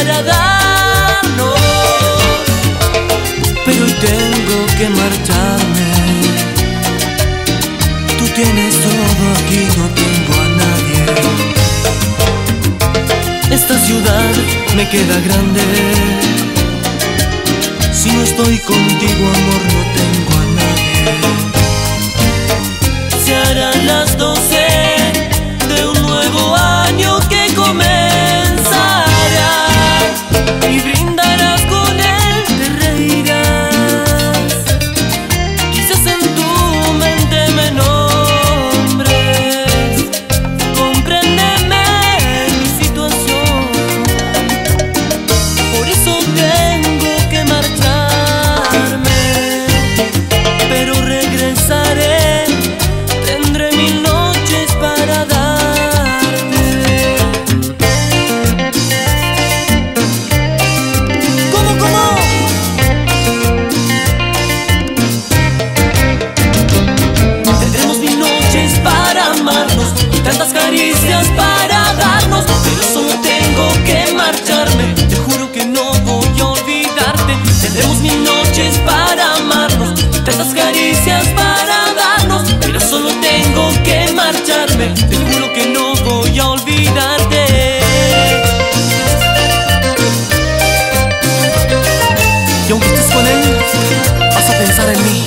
para darnos, pero hoy tengo que marcharme. Tú tienes todo, aquí no tengo a nadie. Esta ciudad me queda grande. Si no estoy contigo, amor, no tengo a nadie. Se harán las 12 de un nuevo año que comenzará, y brindarás con él, te reirás. Quizás en tu mente me nombres, compréndeme mi situación. Por eso tengo que marcharme, pero regresaré. Tendré 1000 noches para darte. ¿Cómo? Tendremos 1000 noches para amarnos y tantas caricias para darnos, pero solo tengo que marcharme. Te juro que no voy a olvidarte. Tendremos 1000 noches para amarnos y tantas caricias para darnos, pero solo tengo que marcharme. Te juro que no voy a olvidarte. Y aunque estés con él, vas a pensar en mí.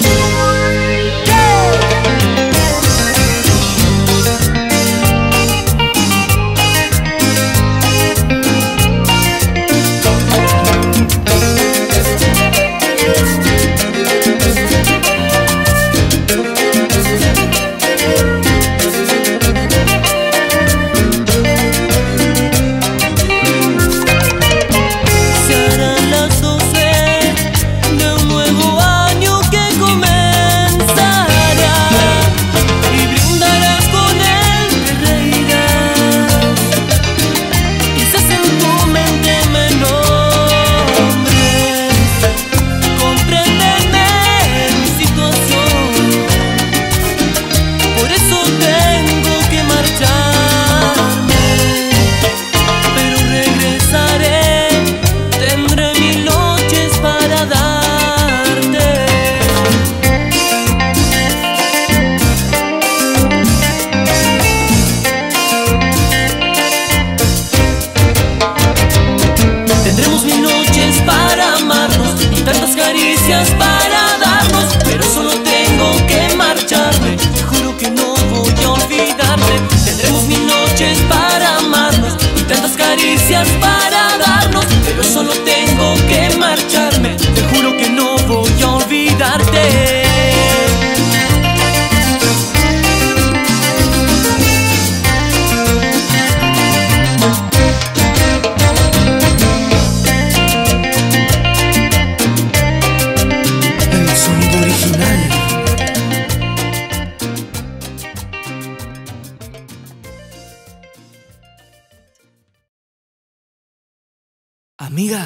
Tendremos 1000 noches para amarnos y tantas caricias para darnos, pero solo tengo que marcharme. Te juro que no voy a olvidarte. Tendremos 1000 noches para amarnos y tantas caricias para darnos, pero solo tengo que marcharme. Te juro que no voy a olvidarte. Amiga.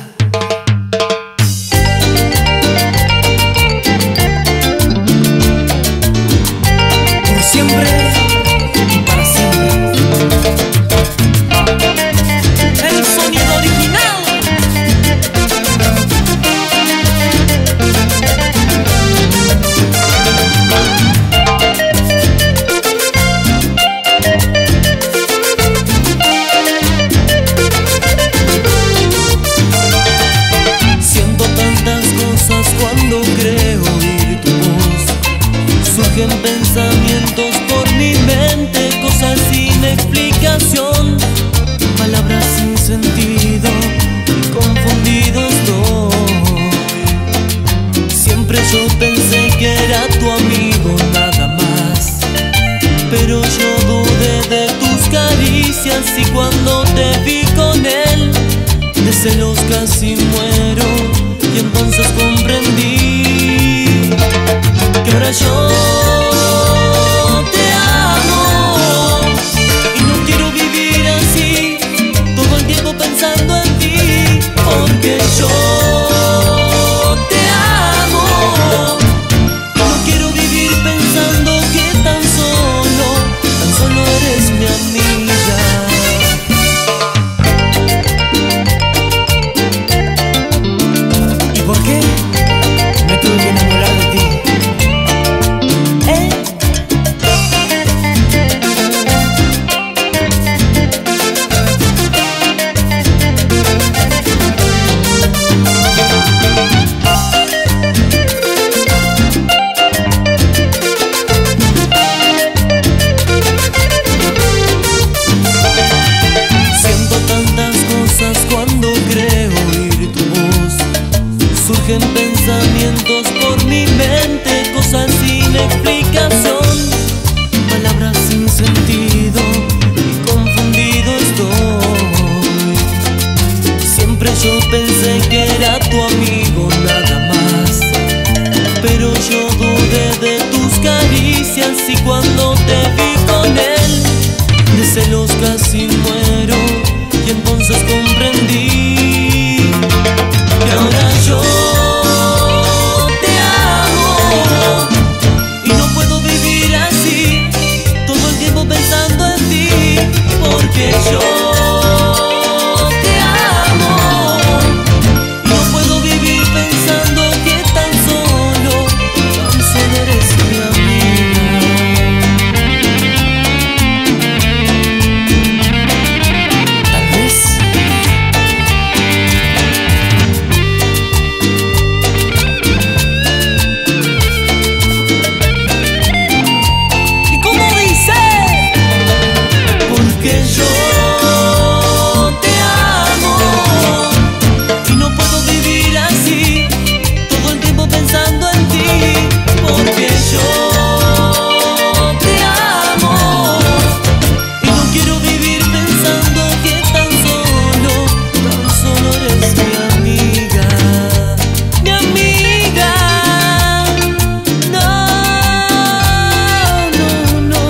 Por siempre y para siempre. El sonido original. Cuando creo oír tu voz, surgen pensamientos por mi mente, cosas sin explicación, palabras sin sentido y confundido estoy. Siempre yo pensé que era tu amigo nada más, pero yo dudé de tus caricias, y cuando te vi con él, de celos casi muero. Y entonces comprendí que ahora yo te amo y no quiero vivir así, todo el tiempo pensando en ti, porque yo te amo. No quiero vivir pensando que tan solo eres mi amiga. pensamientos por mi mente, cosas sin explicación, palabras sin sentido y confundido estoy. Siempre yo pensé que era tu amigo nada más, pero yo dudé de tus caricias y cuando te vi con él, de celos casi muero y entonces comprendí que ahora yo te amo y no puedo vivir así, todo el tiempo pensando en ti, porque yo te amo y no puedo vivir pensando que tan solo eres mi amiga. Tal vez ¿y cómo dice? Porque yo te amo y no puedo vivir así, todo el tiempo pensando en ti, porque yo te amo y no quiero vivir pensando que tan solo eres mi amiga. Mi amiga, no, no, no.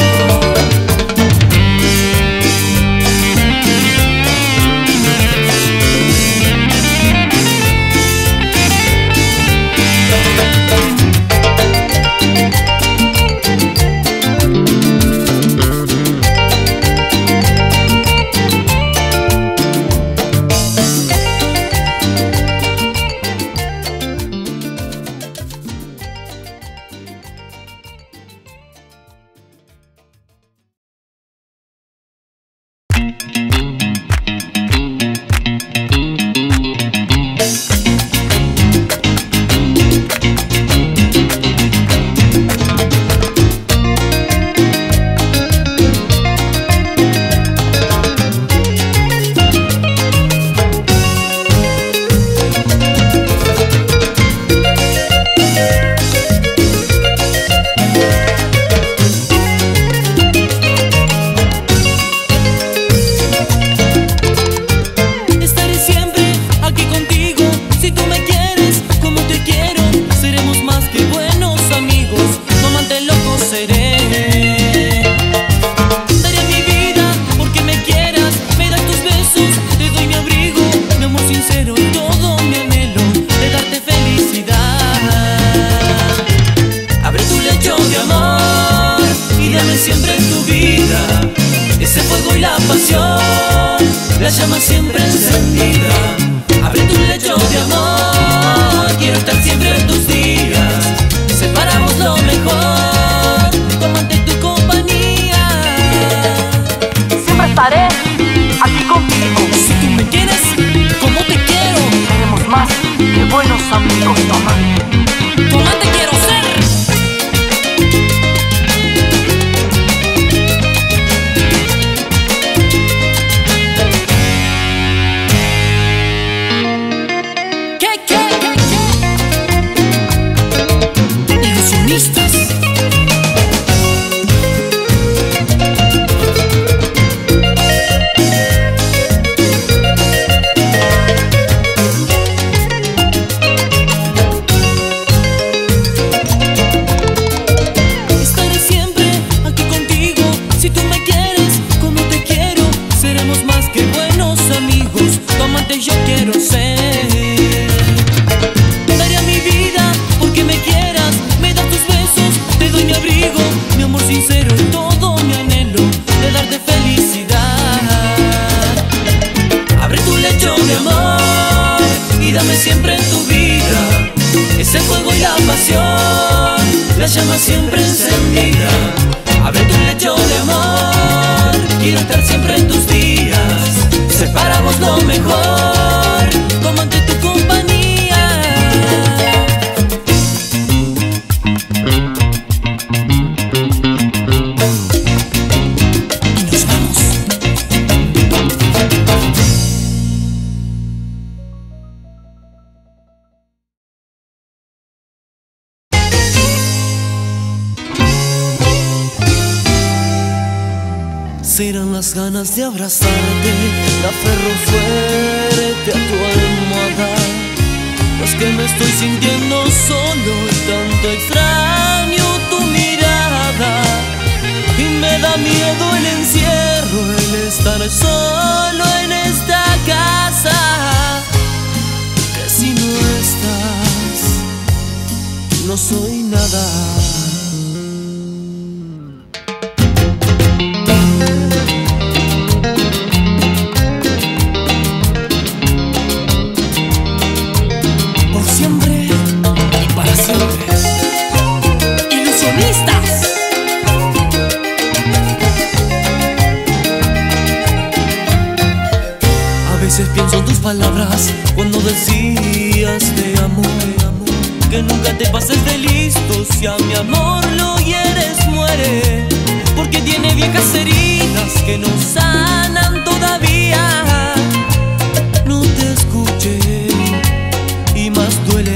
Estaré siempre aquí contigo, si tú me quieres como te quiero, seremos más que buenos amigos, tu amante loco seré. Daré mi vida porque me quieras, me das tus besos, te doy mi abrigo, mi amor sincero y todo mi anhelo de darte felicidad. Abre tu lecho de amor y dame siempre en tu vida ese fuego y la pasión, la llama siempre encendida. Abre tu lecho de amor, quiero estar siempre en tus días, separamos lo mejor, tu amante y tu compañía. Siempre estaré aquí contigo. Si tú me quieres como te quiero, Seremos más que buenos amigos, tu amante. tu amante quiero ser. Ilusionistas. Estaré siempre aquí contigo, si tú me quieres como te quiero, seremos más que buenos amigos, tu amante yo quiero ser. Daría mi vida porque me quieras, me das tus besos, te doy mi abrigo, mi amor sincero y todo mi anhelo de darte felicidad. Abre tu lecho de amor y dame siempre en tu vida ese fuego y la pasión, la llama siempre encendida. Abre tu lecho de amor, quiero estar siempre en tus días, separamos lo mejor, como ante tu compañía. Serán las ganas de abrazarte, me aferro fuerte a tu almohada. Es que me estoy sintiendo solo y tanto extraño tu mirada. Y me da miedo el encierro, el estar solo en esta casa. Que si no estás, no soy nada. Pienso en tus palabras cuando decías te amo, que nunca te pases de listo. Si a mi amor lo hieres, muere, porque tiene viejas heridas que no sanan todavía. No te escuché y más duele.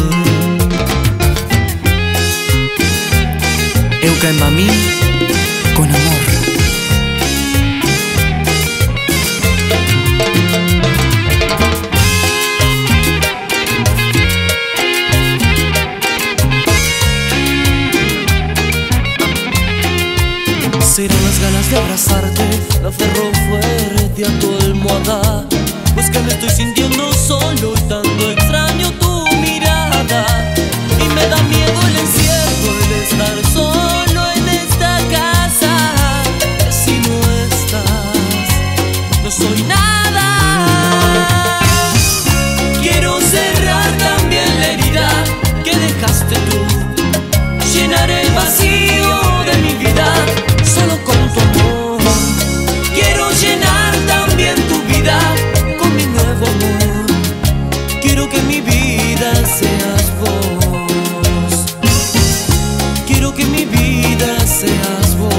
Euca en mami, con amor. Serán las ganas de abrazarte, me aferro fuerte a tu almohada. Pues que me estoy sintiendo solo y tanto extraño tu mirada. Y me da miedo el encierro, el estar solo en esta casa. Que si no estás, no soy nada. Quiero cerrar también la herida que dejaste tú, llenar el vacío de mi vida solo con tu amor. Quiero llenar también tu vida con mi nuevo amor. Quiero que mi vida seas vos. Quiero que mi vida seas vos.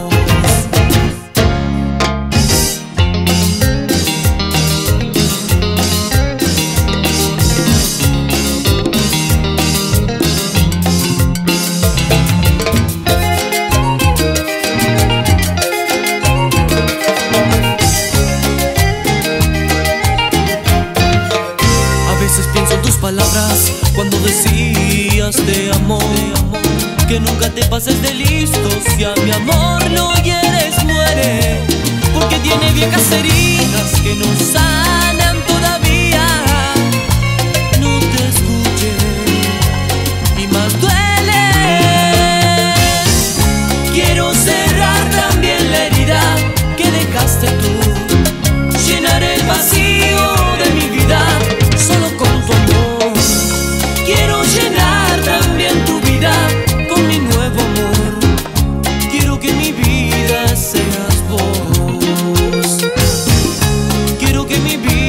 Palabras cuando decías te amo, que nunca te pases de listo. Si a mi amor lo hieres, muere, porque tiene viejas heridas que no sanan todavía. No te escuché y más duele. Quiero cerrar también la herida que dejaste tú, llenar el vacío de mi vida solo con tu amor. Quiero llenar también tu vida con mi nuevo amor. Quiero que mi vida seas vos. Quiero que mi vida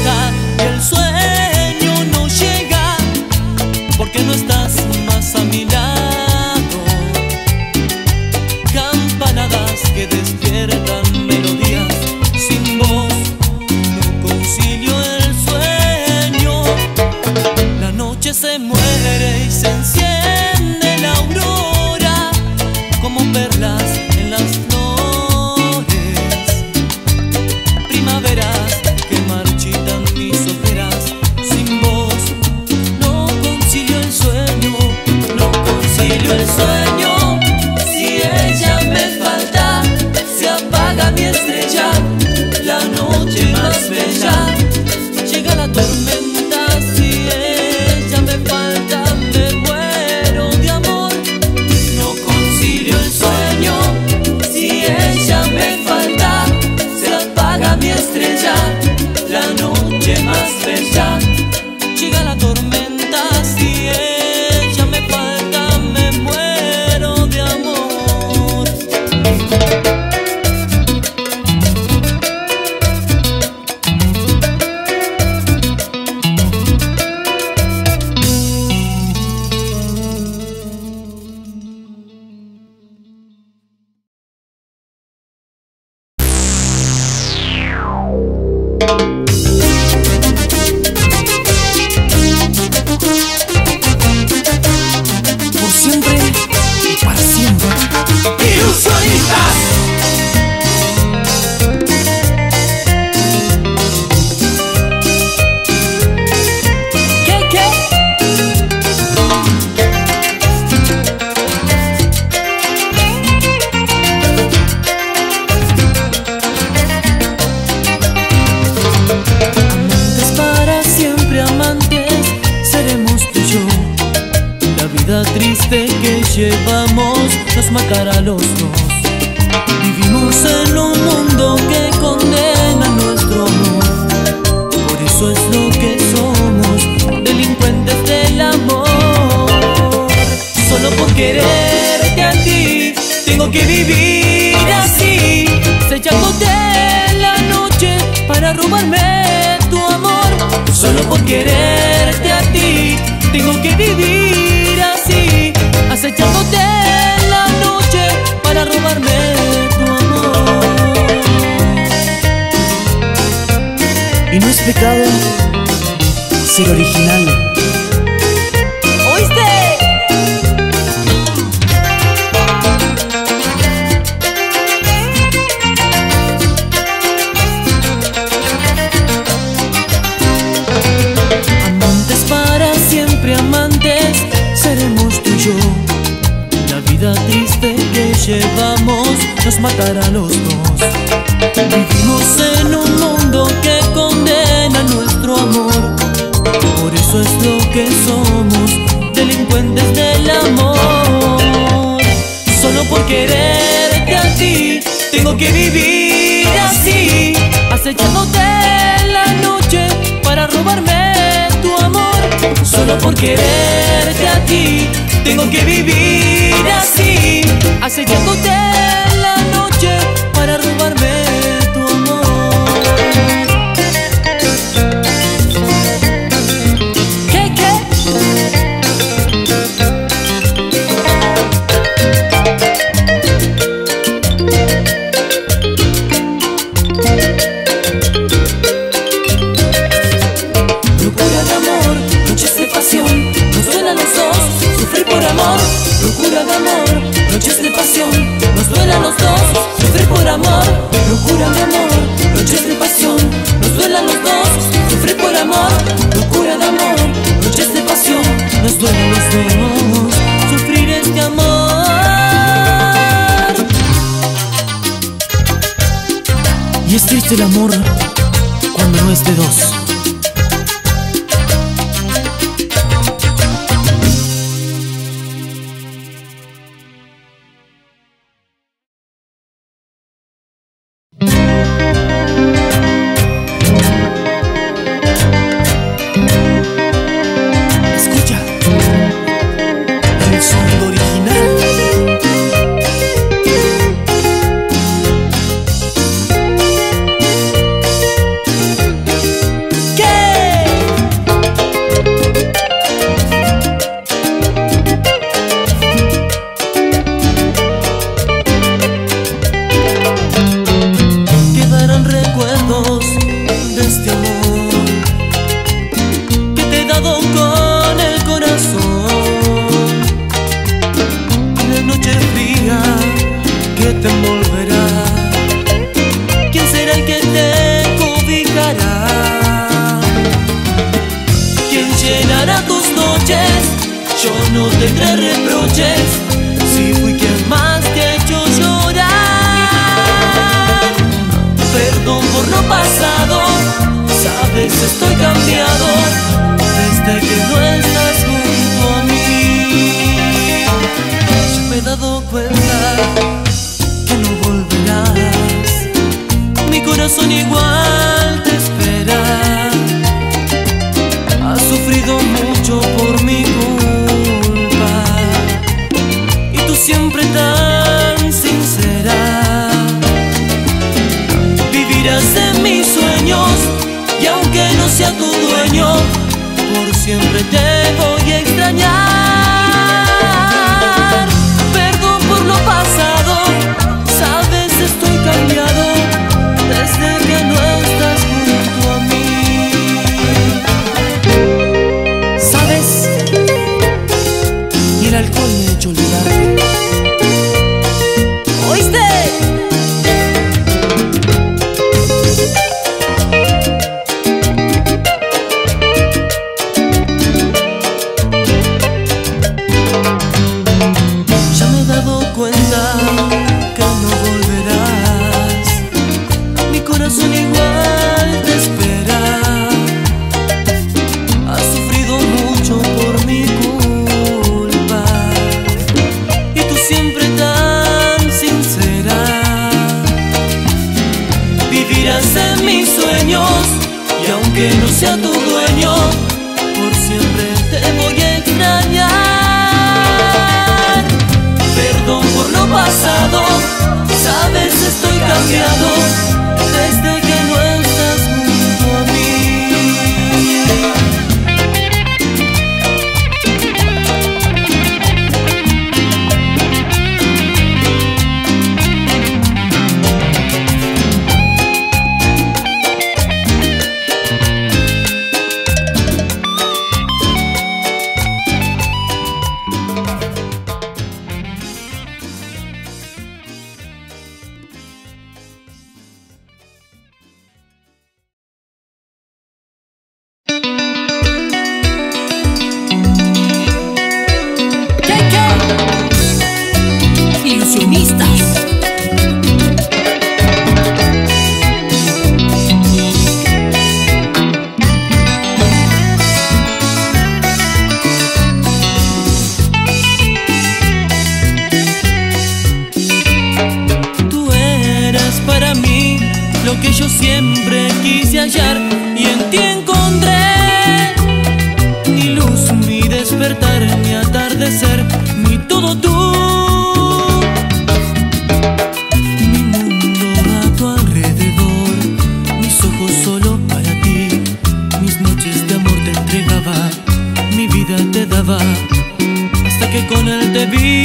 despierta y el sueño no llega porque no estás más a mi lado. Campanadas que despiertan melodías, sin voz no concilio el sueño. La noche se muere y se enciende la aurora como perlas en las flores. Primaveras que marchitan mis ojeras, sin voz no concilio el sueño, no concilio el sueño. Si ella me falta, se apaga mi estrella, la noche más bella. Llega la tormenta, si ella me falta, me muero de amor. No concilio el sueño, si ella me falta, se apaga mi estrella, la noche más bella. Llega la tormenta, si ella me falta, me muero de amor. Por siempre y para siempre. ¡Ilusionistas! ¿Qué? Amantes para siempre, amantes seremos tú y yo. La vida triste que llevamos nos matará a los dos. Vivimos en un mundo que condena nuestro amor. Por eso es lo que somos, delincuentes del amor. Solo por quererte a ti, tengo que vivir así, sellándote la noche para robarme tu amor. Solo por quererte a ti, tengo que vivir así, acechándote la noche para robarme tu amor. Y no es pecado ser original. ¿Oíste? Amantes para siempre, amantes seremos tú y yo. La vida triste que llevamos nos matará a los dos. Vivimos en un mundo que condena nuestro amor. Por eso es lo que somos, delincuentes del amor. Solo por quererte a ti, tengo que vivir así, acechándote la noche para robarme tu amor. Solo por quererte a ti, tengo que vivir así, acechándote la noche para robarme tu amor. ¿Qué? Locura de amor, noches de pasión, nos duelen los dos, sufrir por amor. Locura de amor, noches de pasión, nos duelen los dos, sufrir por amor. Locura de amor, noches de pasión, nos duelen los dos, sufrir por amor. Locura de amor, noches de pasión, nos duelen los dos, sufrir este amor. Y es triste el amor cuando no es de dos. yo no tendré reproches si fui quien más te ha hecho llorar. Perdón por lo pasado, sabes estoy cambiado desde que no estás junto a mí. Ya me he dado cuenta que no volverás, mi corazón igual te espera. Has sufrido mucho por mi culpa y tú siempre tan sincera. Vivirás en mis sueños y aunque no sea tu dueño, por siempre te voy a extrañar. Perdón por lo pasado, sabes estoy cambiado desde que no estás junto a mí. Sabes, y el alcohol me ha hecho olvidarte. ¿Oíste? Que no sea tu dueño, por siempre te voy a extrañar. Perdón por lo pasado, sabes estoy cambiado desde que no estás junto a mí. Que yo siempre quise hallar y en ti encontré mi luz, mi despertar, mi atardecer, mi todo tú. Mi mundo a tu alrededor, mis ojos solo para ti, mis noches de amor te entregaba, mi vida te daba, hasta que con él te vi.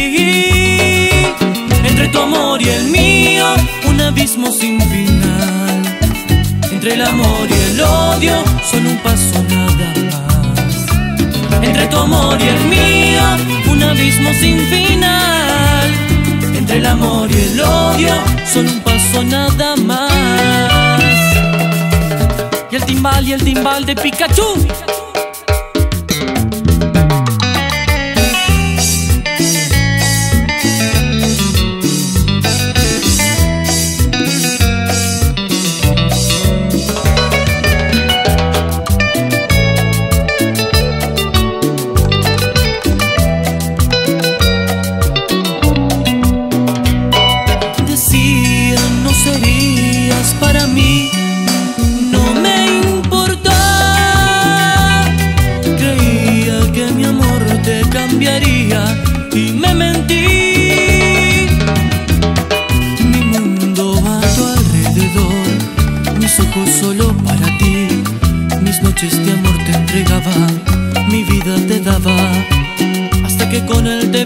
Entre tu amor y el mío, un abismo sin final. Entre el amor y el odio, solo un paso nada más. Entre tu amor y el mío, un abismo sin final. Entre el amor y el odio, solo un paso nada más. Y el timbal de Pikachu. Y me mentí. Mi mundo a tu alrededor, mis ojos solo para ti, mis noches de amor te entregaba, mi vida te daba, hasta que con él te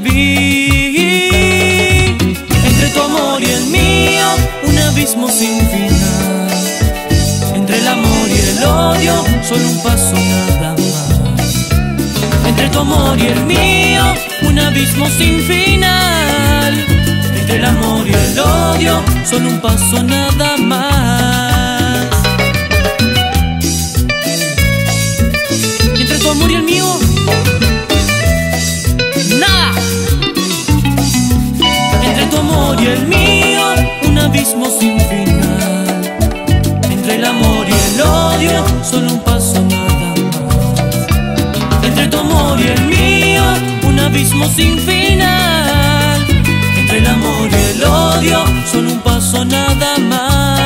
vi. Entre tu amor y el mío, un abismo sin final. Entre el amor y el odio, solo un paso nada más. Entre tu amor y el mío, un abismo sin final. Entre el amor y el odio, solo un paso nada más. Y entre tu amor y el mío, solo un paso nada más. Entre tu amor y el mío, un abismo sin final. Entre el amor y el odio, solo un paso nada más.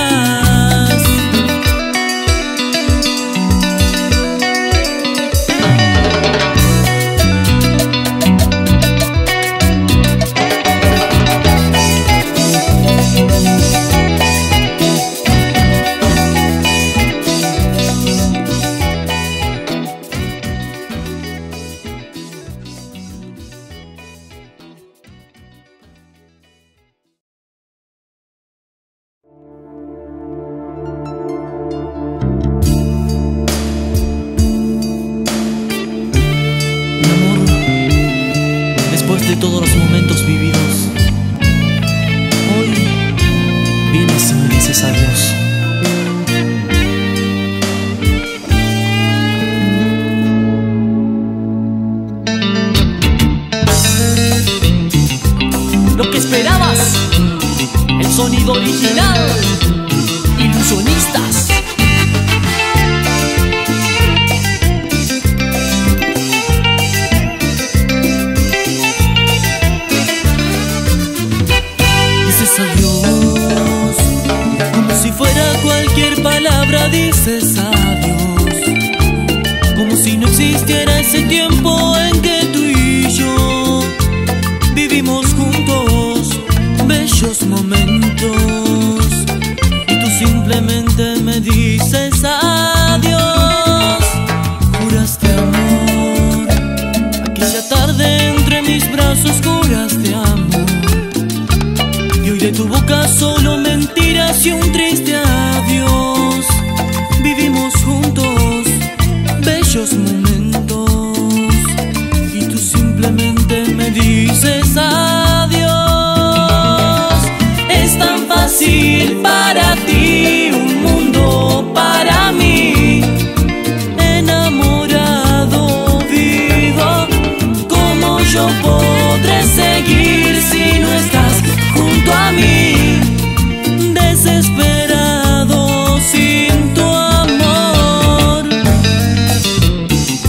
De todos los momentos vividos, hoy vienes y me dices adiós. Lo que esperabas, el sonido original, Ilusionistas. Adiós, como si fuera cualquier palabra dices adiós, como si no existiera ese tiempo en que tú y yo vivimos juntos bellos momentos, y tú simplemente me dices adiós. Juraste amor, aquella tarde entre mis brazos juraste amor, y hoy de tu boca solo mentiras y un triste adiós. Vivimos juntos bellos momentos, y tú simplemente me dices adiós. Es tan fácil para ti, un mundo para mí. Enamorado vivo, ¿cómo yo podré seguir si no estás junto a mí? Desesperado sin tu amor.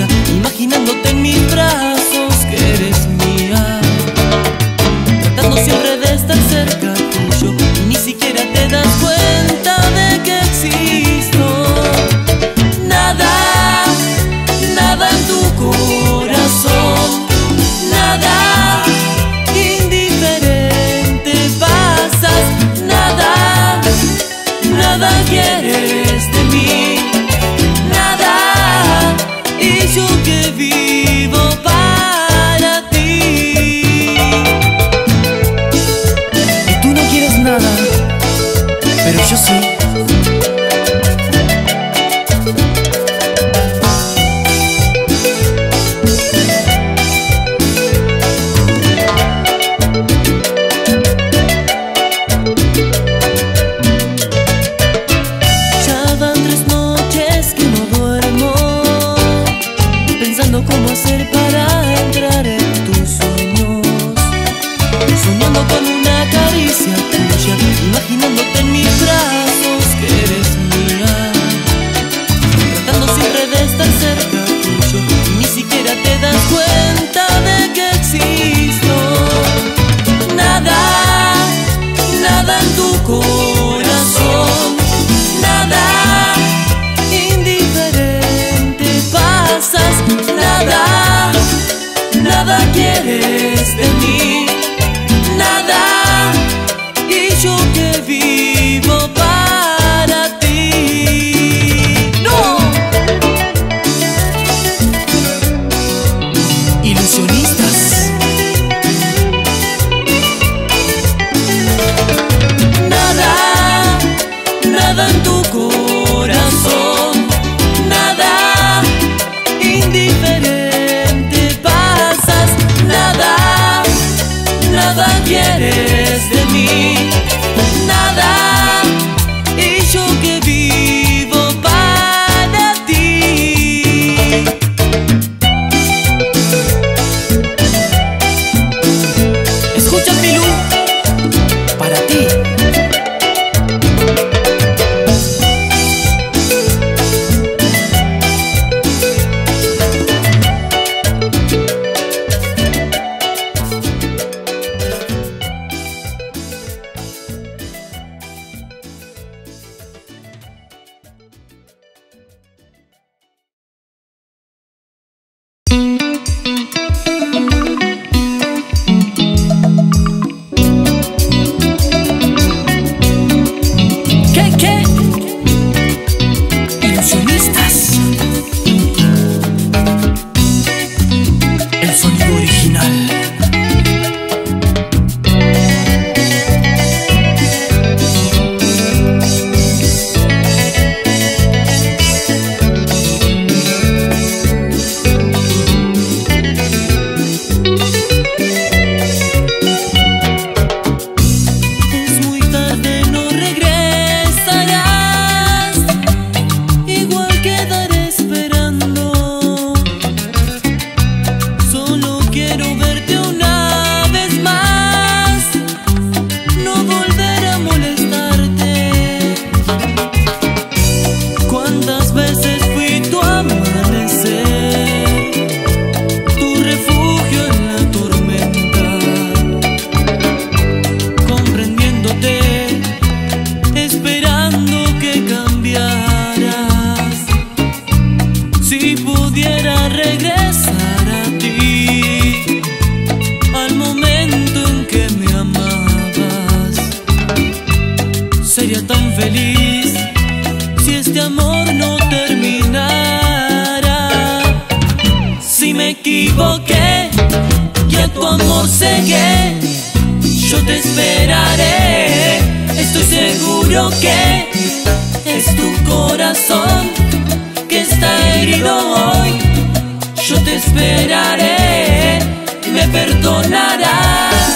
tuya, imaginándote en mis brazos que eres mía, tratando siempre de estar cerca tuyo y ni siquiera te das cuenta de que existo. Nada, nada en tu corazón, nada, indiferente pasas, nada, nada quieres de mí, nada, y yo que vivo para ti. Y tú no quieres nada, pero yo sí. Cómo hacer para entrar en tus sueños, soñando con una caricia tuya, imaginándote en mis brazos que eres mía, tratando siempre de estar cerca tuyo y ni siquiera te das cuenta de que existo. Nada, nada en tu corazón, nada, indiferente pasas, nada, nada quieres de mí, nada, y yo que vivo para ti. ¡No! Ilusionistas. Nada, nada en tu corazón, nada, indiferente pasas, nada, nada quieres de mí, nada, y yo que vivo para ti. Escucha, Pilú, para ti. ¿Qué? Ilusionistas. El sonido original. Es muy tarde, no regresarás, igual quedaré esperando. Solo quiero verte una vez más, no volver a molestarte. ¿Cuántas veces fui tu amanecer, tu refugio en la tormenta, comprendiéndote, esperando que cambiaras? Si pudiera regresar a ti, al momento en que me amabas, sería tan feliz si este amor no terminara. Si me equivoqué y a tu amor cegué, yo te esperaré. Estoy seguro que es tu corazón que está herido hoy. Yo te esperaré, me perdonarás.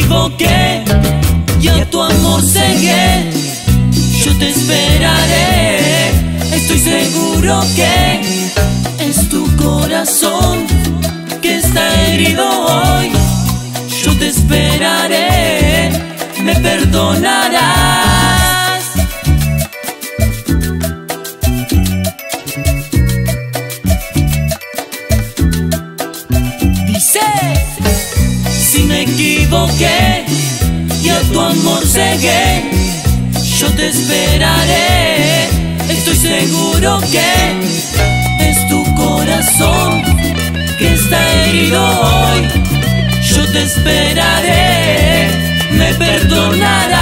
equivoqué y a tu amor cegué. Yo te esperaré, estoy seguro que es tu corazón que está herido hoy. Yo te esperaré, me perdonarás. Dice: si me equivoqué y a tu amor cegué, yo te esperaré, estoy seguro que es tu corazón que está herido hoy. Yo te esperaré, me perdonarás.